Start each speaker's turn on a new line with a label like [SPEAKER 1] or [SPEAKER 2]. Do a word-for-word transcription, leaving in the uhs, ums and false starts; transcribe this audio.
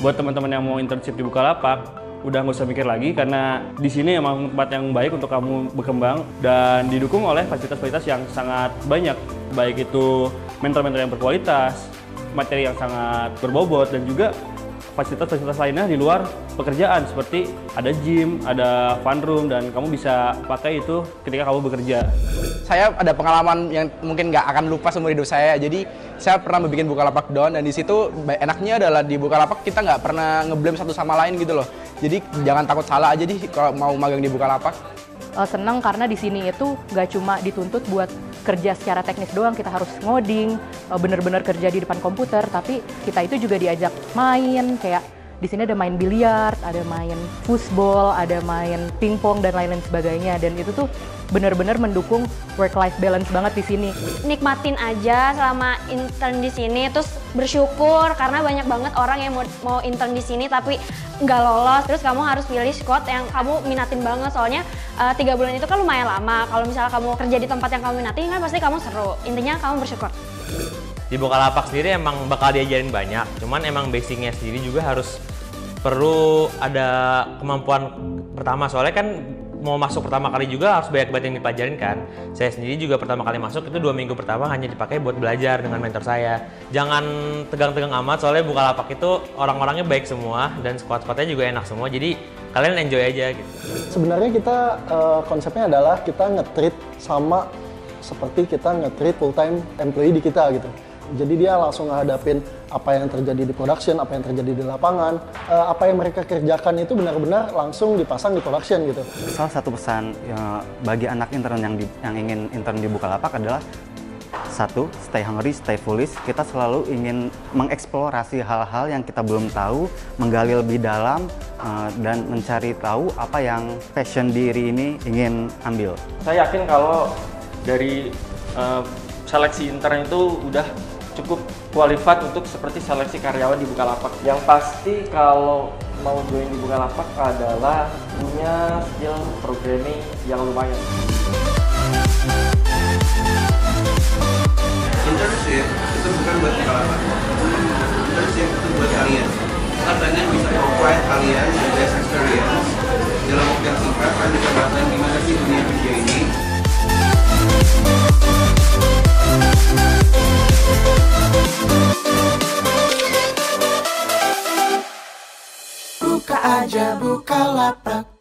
[SPEAKER 1] Buat teman-teman yang mau internship di Bukalapak, udah nggak usah mikir lagi karena di sini emang tempat yang baik untuk kamu berkembang dan didukung oleh fasilitas-fasilitas yang sangat banyak, baik itu mentor-mentor yang berkualitas, materi yang sangat berbobot, dan juga fasilitas-fasilitas lainnya di luar pekerjaan seperti ada gym, ada fun room, dan kamu bisa pakai itu ketika kamu bekerja.
[SPEAKER 2] Saya ada pengalaman yang mungkin nggak akan lupa seumur hidup saya. Jadi saya pernah bikin Bukalapak Down, dan di situ enaknya adalah di Bukalapak kita nggak pernah ngeblame satu sama lain gitu loh. Jadi jangan takut salah aja deh kalau mau magang di Bukalapak.
[SPEAKER 3] Uh, seneng karena di sini itu nggak cuma dituntut buat kerja secara teknis doang, kita harus ngoding, uh, bener-bener kerja di depan komputer, tapi kita itu juga diajak main, kayak di sini ada main biliar, ada main foosball, ada main pingpong dan lain-lain sebagainya, dan itu tuh bener-bener mendukung work-life balance banget di sini.
[SPEAKER 4] Nikmatin aja selama intern di sini, terus bersyukur karena banyak banget orang yang mau, mau intern di sini tapi nggak lolos. Terus kamu harus pilih squad yang kamu minatin banget, soalnya uh, tiga bulan itu kan lumayan lama. Kalau misalnya kamu kerja di tempat yang kamu minatin kan pasti kamu seru. Intinya kamu bersyukur.
[SPEAKER 5] Di Bukalapak sendiri emang bakal diajarin banyak, cuman emang basicnya sendiri juga harus perlu ada kemampuan pertama, soalnya kan mau masuk pertama kali juga harus banyak banget yang dipelajarin kan. Saya sendiri juga pertama kali masuk itu dua minggu pertama hanya dipakai buat belajar dengan mentor saya. Jangan tegang-tegang amat, soalnya Bukalapak itu orang-orangnya baik semua dan squad-squadnya juga enak semua, jadi kalian enjoy aja gitu.
[SPEAKER 6] Sebenarnya kita uh, konsepnya adalah kita nge-treat sama seperti kita nge-treat full-time employee di kita gitu. Jadi dia langsung menghadapin apa yang terjadi di production, apa yang terjadi di lapangan, uh, apa yang mereka kerjakan itu benar-benar langsung dipasang di production gitu.
[SPEAKER 7] Salah satu pesan ya, bagi anak intern yang, di, yang ingin intern di Bukalapak adalah satu, stay hungry, stay foolish. Kita selalu ingin mengeksplorasi hal-hal yang kita belum tahu, menggali lebih dalam, uh, dan mencari tahu apa yang passion diri ini ingin ambil.
[SPEAKER 1] Saya yakin kalau dari uh, seleksi intern itu udah cukup qualified untuk seperti seleksi karyawan di Bukalapak. Yang pasti kalau mau join di Bukalapak adalah punya skill programming yang lumayan.
[SPEAKER 8] Internship itu bukan buat Bukalapak. Internship itu buat kalian. Kita pengen bisa provide kalian the best experience dalam waktu yang singkat. Kalian bisa belajar gimana sih dunia kerja ini.
[SPEAKER 9] Buka aja Bukalapak.